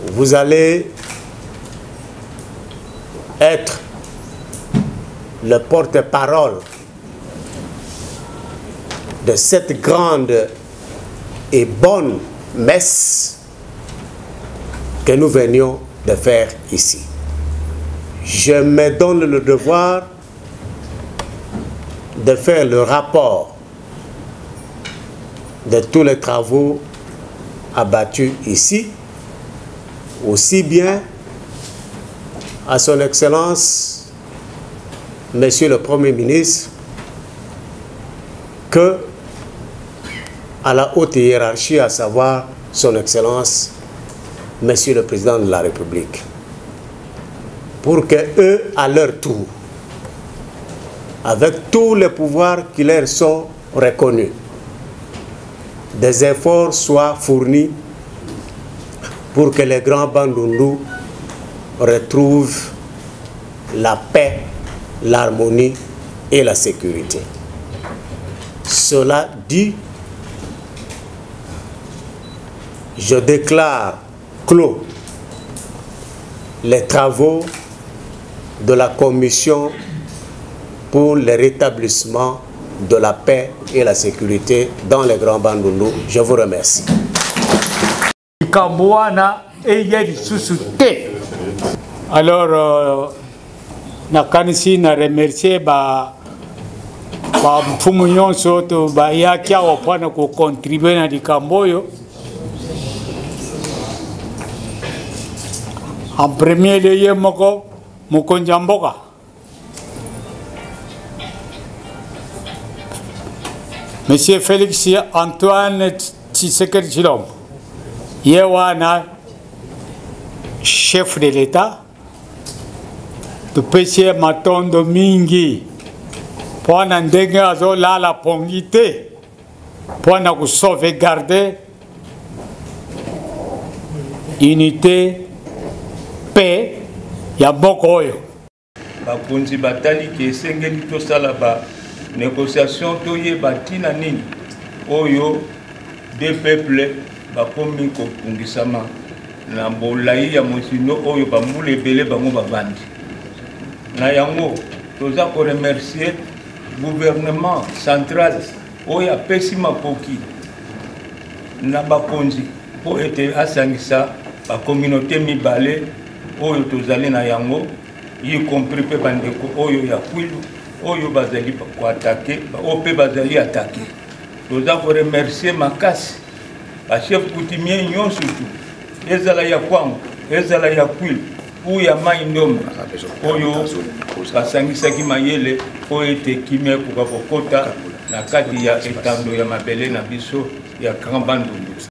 vous allez être le porte-parole de cette grande et bonne messe que nous venions de faire ici. Je me donne le devoir de faire le rapport de tous les travaux abattus ici, aussi bien à son Excellence, Monsieur le Premier ministre, que à la haute hiérarchie, à savoir son Excellence, Monsieur le Président de la République, pour que eux, à leur tour, avec tous les pouvoirs qui leur sont reconnus, des efforts soient fournis pour que les grands Bandundu retrouvent la paix, l'harmonie et la sécurité. Cela dit, je déclare clos les travaux de la commission pour le rétablissement de la paix et la sécurité dans les grands Bandundu. Je vous remercie. Alors, nakanisi na remercier ba mfumu nyonso to ba yaki awa pwana ko contribuer na likamboyo. En premier lieu moko Mukonjamboka. Monsieur Félix Antoine Tshisekedi Tshilombo, yewana chef de l'État, de pêcher matondo mingi, pour ndenge azola la pongité, pour na sauvegarder unité, paix, ya moko oyo. Bakonzi batali ke sengeli to sala ba négociation to ye batina nini oyo deux peuples bakomi ko pungisama na bolai ya mosino oyo bambula ebele bango bavandi na yango toza ko remercier gouvernement central oyo apesi makoki na bakonzi po ete asangisa ba communauté mibale oyo tozali na yango y compris pe bandeko oyo ya Kwilu oyo bazali ko attaquer o pe bazali attaquer. Toza ko remercier makasi ba chef coutumier nyonso tout ezala ya Kwango ezala ya Kwilu ou ya Maindombe oyo basangisaki mayele po ete kimia kokota na kati ya etando ya mabele na biso ya Grand Bandundu.